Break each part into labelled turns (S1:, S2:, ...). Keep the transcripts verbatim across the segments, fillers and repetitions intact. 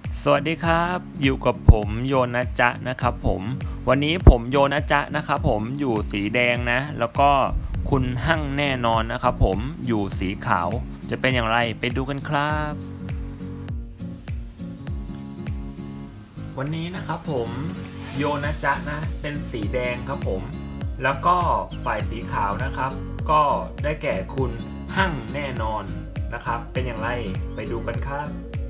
S1: สวัสดีครับอยู่กับผมโยนะจ๊ะนะครับผมวันนี้ผมโยนะจ๊ะนะครับผมอยู่สีแดงนะแล้วก็คุณหั่งแน่นอนนะครับผมอยู่สีขาวจะเป็นอย่างไรไปดูกันครับวันนี้นะครับผมโยนะจ๊ะนะเป็นสีแดงครับผมแล้วก็ฝ่ายสีขาวนะครับก็ได้แก่คุณหั่งแน่นอนนะครับเป็นอย่างไรไปดูกันครับ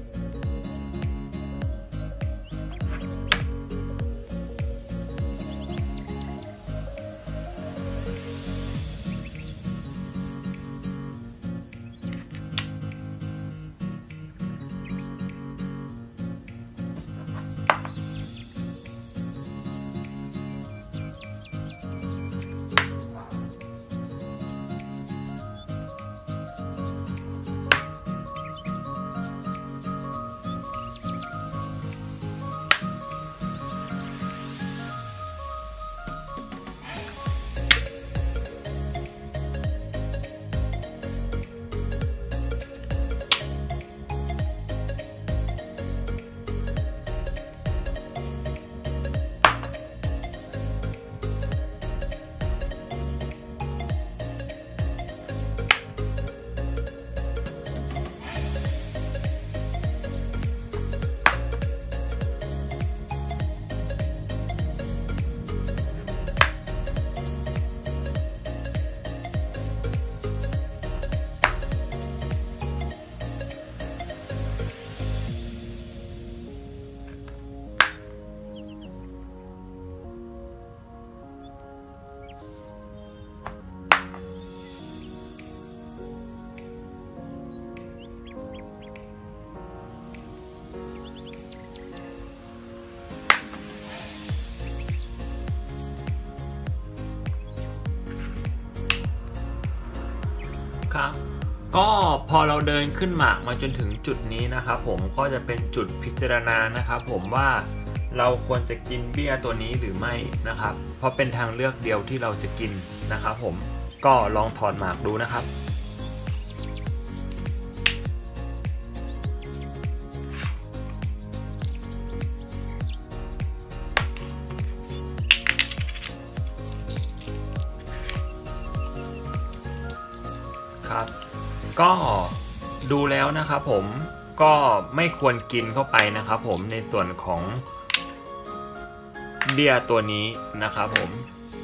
S1: ครับก็พอเราเดินขึ้นหมากมาจนถึงจุดนี้นะครับผมก็จะเป็นจุดพิจารณานะครับผมว่าเราควรจะกินเบี้ยตัวนี้หรือไม่นะครับเพราะเป็นทางเลือกเดียวที่เราจะกินนะครับผมก็ลองถอดหมากดูนะครับครับก็ดูแล้วนะครับผมก็ไม่ควรกินเข้าไปนะครับผมในส่วนของเบี้ยตัวนี้นะครับผม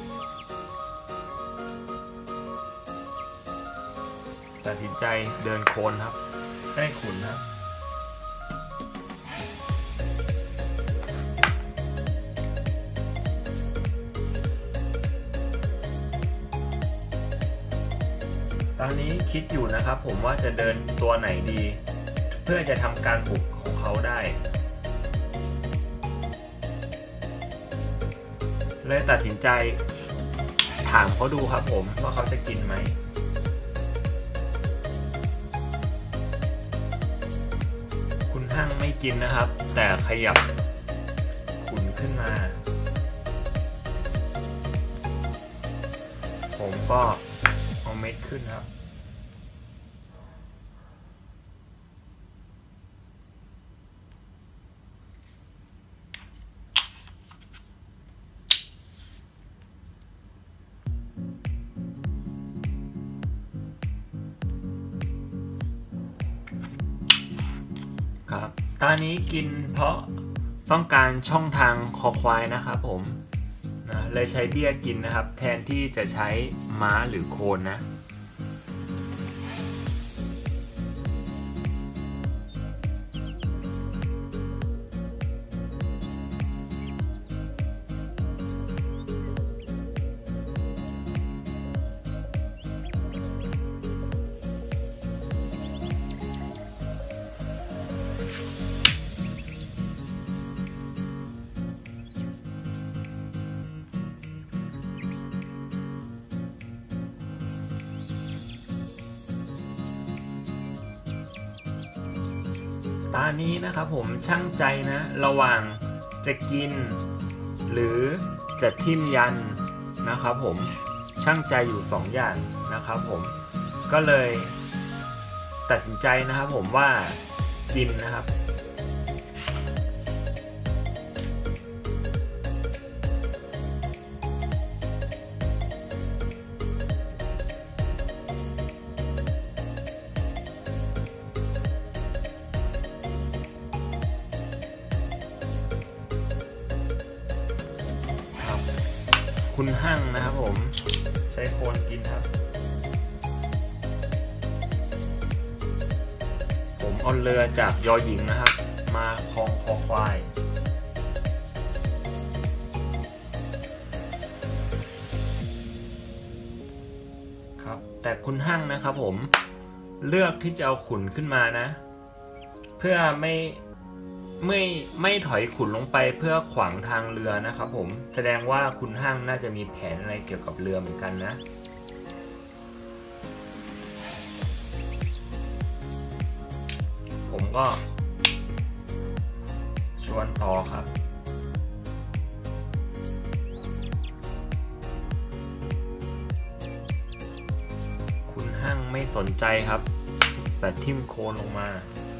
S1: ตัดสินใจเดินโคนครับใต้ขุนครับตอนนี้คิดอยู่นะครับผมว่าจะเดินตัวไหนดีเพื่อจะทำการปลูกของเขาได้เลยตัดสินใจถามเขาดูครับผมว่าเขาจะกินไหมคุณหั่งไม่กินนะครับแต่ขยับขุนขึ้นมาผมก็เอาเม็ดขึ้นครับครับตอนนี้กินเพราะต้องการช่องทางคอควายนะครับผมนะเลยใช้เบี้ยกินนะครับแทนที่จะใช้ม้าหรือโคนนะตอนนี้นะครับผมช่างใจนะระหว่างจะกินหรือจะทิ่มยันนะครับผมช่างใจอยู่สองอย่างนะครับผมก็เลย ตัดสินใจนะครับผมว่ากินนะครับคุณหั่งนะครับผมใช้โคนกินครับผมเอาเรือจากยอหญิงนะครับมาคลองคอควายครับแต่คุณหั่งนะครับผมเลือกที่จะเอาขุนขึ้นมานะเพื่อไม่ไม่ไม่ถอยขุนลงไปเพื่อขวางทางเรือนะครับผมแสดงว่าคุณหั่งน่าจะมีแผนอะไรเกี่ยวกับเรือเหมือนกันนะผมก็ชวนต่อครับคุณหั่งไม่สนใจครับแต่ทิ่มโคนลงมา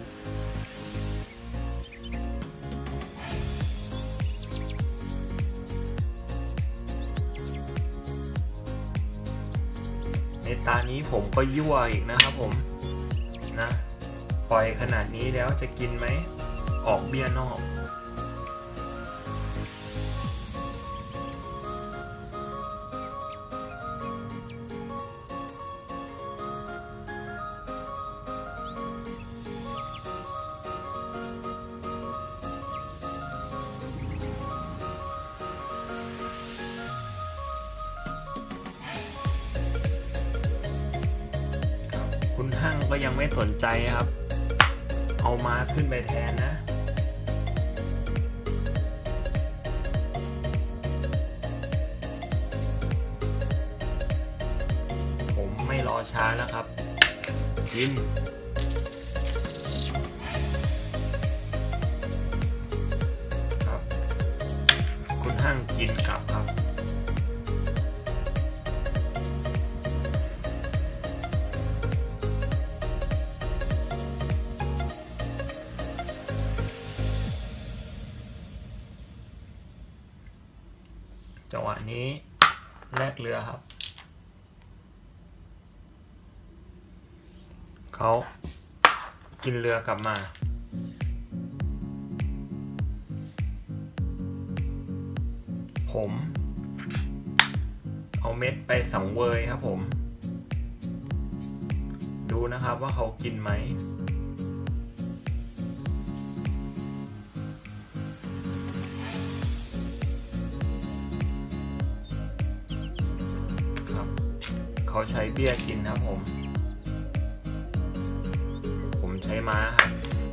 S1: ในตานี้ผมก็ยั่วอีกนะครับผมนะปล่อยขนาดนี้แล้วจะกินไหมออกเบี้ยนอกคุณหั่งก็ยังไม่สนใจครับเอามาขึ้นไปแทนนะผมไม่รอช้าแล้วครับกินครับคุณหั่งกินกลับครับจังหวะนี้แลกเรือครับเขากินเรือกลับมาผมเอาเม็ดไปสังเวยครับผมดูนะครับว่าเขากินไหมเขาใช้เบี้ยกินครับผมผมใช้ม้าครับ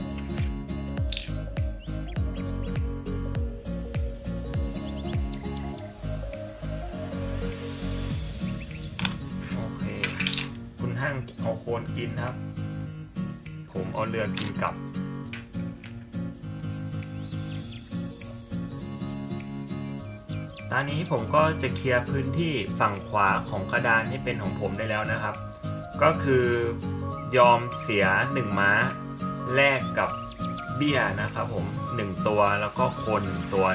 S1: โอเคคุณหั่งเอาโคนกินครับผมเอาเรือกินกลับตอนนี้ผมก็จะเคลียร์พื้นที่ฝั่งขวาของกระดานให้เป็นของผมได้แล้วนะครับก็คือยอมเสียหนึ่งม้าแลกกับเบี้ยนะครับผมหนึ่งตัวแล้วก็โคนหนึ่งตัว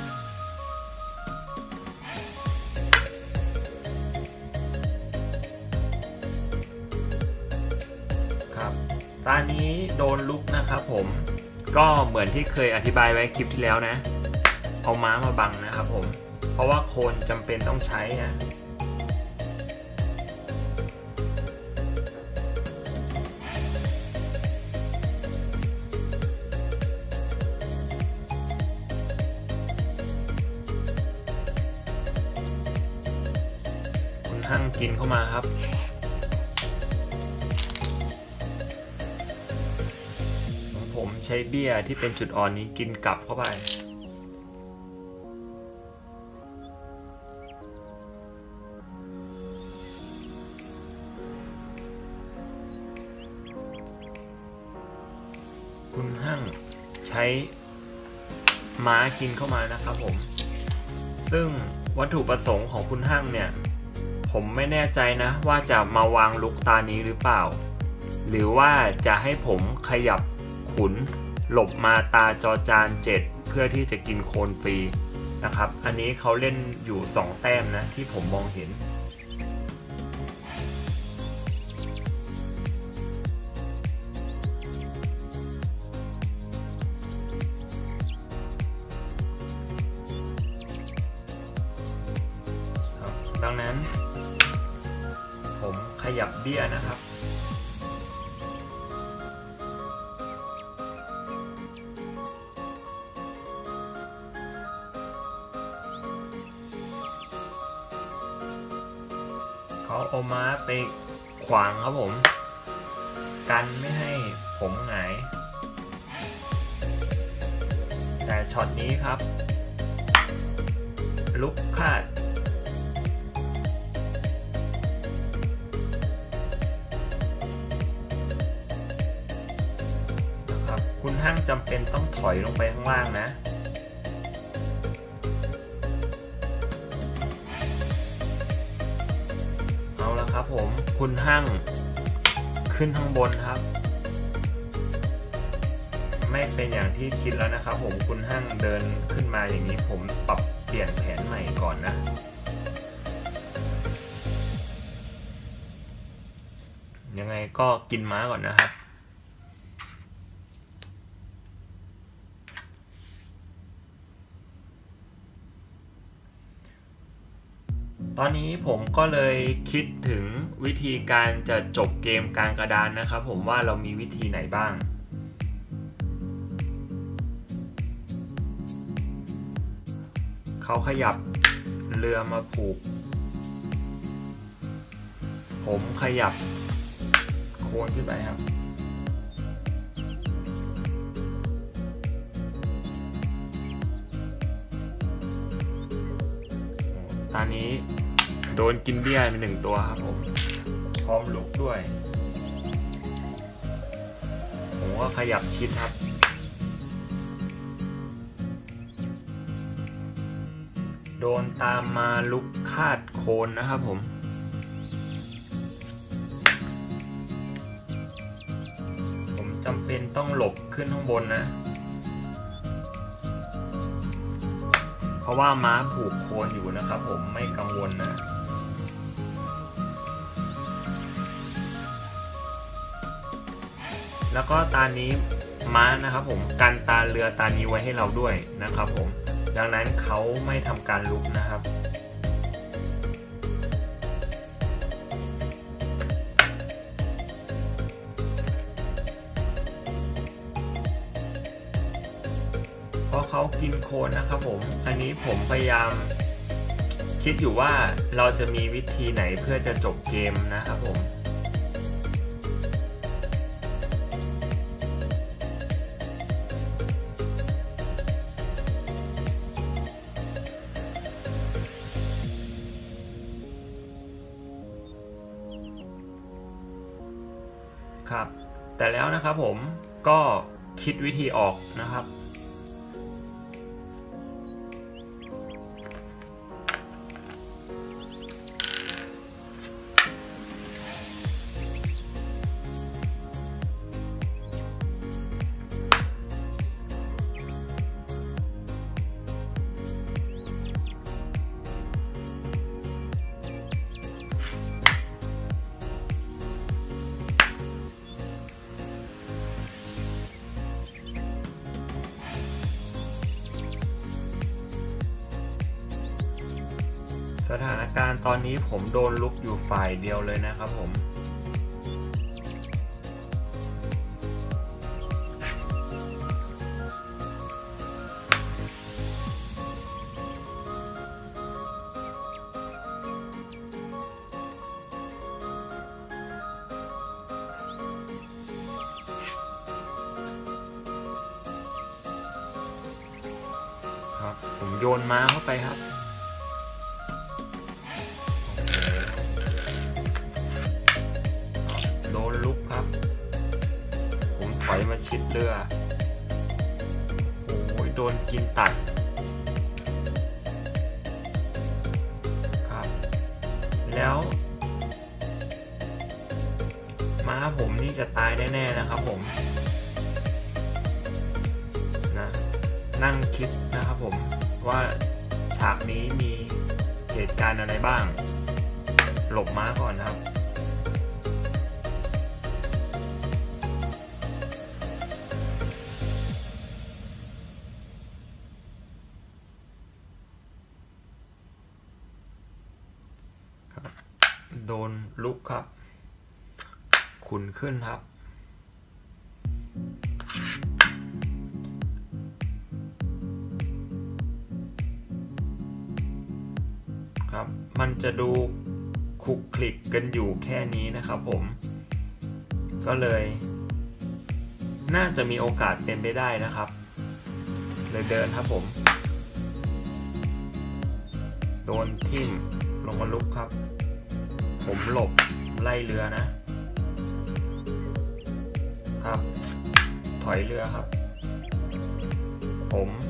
S1: นะครับตอนนี้โดนลุกนะครับผมก็เหมือนที่เคยอธิบายไว้คลิปที่แล้วนะเอาม้ามาบังนะครับผมเพราะว่าโคนจำเป็นต้องใช้นะคุณหั่งกินเข้ามาครับผมใช้เบี้ยที่เป็นจุดอ่อนนี้กินกลับเข้าไปคุณหั่งใช้ม้ากินเข้ามานะครับผมซึ่งวัตถุประสงค์ของคุณหั่งเนี่ยผมไม่แน่ใจนะว่าจะมาวางลุกตานี้หรือเปล่าหรือว่าจะให้ผมขยับขุนหลบมาตาจอจานเจ็ดเพื่อที่จะกินโคนฟรีนะครับอันนี้เขาเล่นอยู่สองแต้มนะที่ผมมองเห็น สดังนั้นผมขยับเบี้ยนะครับเขาเอาม้าไปขวางครับผมกันไม่ให้ผมหงายแต่ช็อตนี้ครับลุกคาดนะครับคุณห้างจำเป็นต้องถอยลงไปข้างล่างนะเอาละครับผมคุณห้างขึ้นข้างบนครับไม่เป็นอย่างที่คิดแล้วนะครับผมคุณห้างเดินขึ้นมาอย่างนี้ผมปรับเปลี่ยนแผนใหม่ก่อนนะยังไงก็กินม้าก่อนนะครับตอนนี้ผมก็เลยคิดถึงวิธีการจะจบเกมกลางกระดานนะครับผมว่าเรามีวิธีไหนบ้างเขาขยับเรือมาผูกผมขยับโค้งขึ้นไปครับตอนนี้โดนกินเบี้ยไปหนึ่งตัวครับผมพร้อมลุกด้วยผมก็ขยับชิดครับโดนตามมาลุกคาดโคนนะครับผมผมจำเป็นต้องหลบขึ้นข้างบนนะเพราะว่าม้าผูกโคนอยู่นะครับผมไม่กังวลนะแล้วก็ตานี้ม้านะครับผมกันตาเรือตานี้ไว้ให้เราด้วยนะครับผมดังนั้นเขาไม่ทำการลุกนะครับเพราะเขากินโคนนะครับผมอันนี้ผมพยายามคิดอยู่ว่าเราจะมีวิธีไหนเพื่อจะจบเกมนะครับผมครับแต่แล้วนะครับผมก็คิดวิธีออกนะครับสถานการณ์ตอนนี้ผมโดนลุกอยู่ฝ่ายเดียวเลยนะครับผมครับผมโยนม้าเข้าไปครับโดนลุกครับผมถอยมาชิดเรือโอ้ยโดนกินตัดครับแล้วม้าผมนี่จะตายแน่ๆนะครับผมนะนั่งคิดนะครับผมว่าฉากนี้มีเหตุการณ์อะไรบ้างหลบม้าก่อนนะครับโดนลุกครับขุ่นขึ้นครับครับมันจะดูคลุกคลิกกันอยู่แค่นี้นะครับผมก็เลยน่าจะมีโอกาสเป็นไปได้นะครับเลยเดินครับผมโดนทิ่มลงมาลุกครับผมหลบไล่เรือนะครับถอยเรือครับผม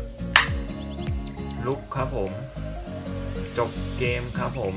S1: ลุกครับผมจบเกมครับผม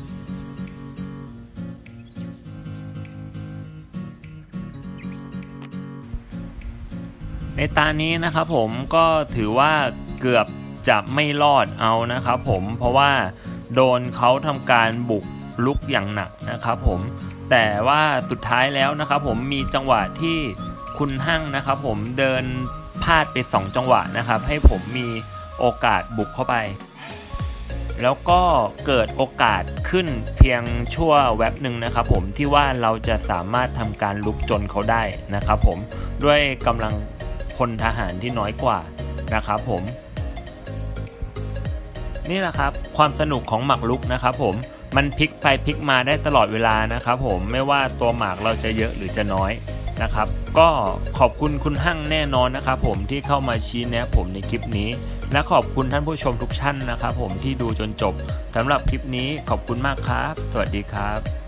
S1: ในตานี้นะครับผมก็ถือว่าเกือบจะไม่รอดเอานะครับผมเพราะว่าโดนเขาทำการบุกลุกอย่างหนักนะครับผมแต่ว่าสุดท้ายแล้วนะครับผมมีจังหวะที่คุณหั่งนะครับผมเดินพลาดไปสองจังหวะนะครับให้ผมมีโอกาสบุกเข้าไปแล้วก็เกิดโอกาสขึ้นเพียงชั่วแวบหนึ่งนะครับผมที่ว่าเราจะสามารถทำการลุกจนเขาได้นะครับผมด้วยกำลังพลทหารที่น้อยกว่านะครับผมนี่แหละครับความสนุกของหมากรุกนะครับผมมันพลิกไปพลิกมาได้ตลอดเวลานะครับผมไม่ว่าตัวหมากเราจะเยอะหรือจะน้อยนะครับก็ขอบคุณคุณหั่งแน่นอนนะครับผมที่เข้ามาชี้แนะผมในคลิปนี้และขอบคุณท่านผู้ชมทุกท่านนะครับผมที่ดูจนจบสำหรับคลิปนี้ขอบคุณมากครับสวัสดีครับ